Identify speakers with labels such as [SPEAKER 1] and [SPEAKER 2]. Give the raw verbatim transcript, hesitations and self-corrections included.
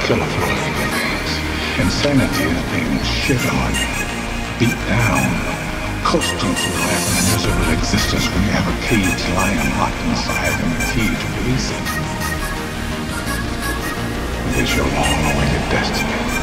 [SPEAKER 1] killer for all human beings. Insanity is being shit on, beat down, coasting through life in a miserable existence when you have a cage lion locked inside and the key to release it. It is your long-awaited destiny.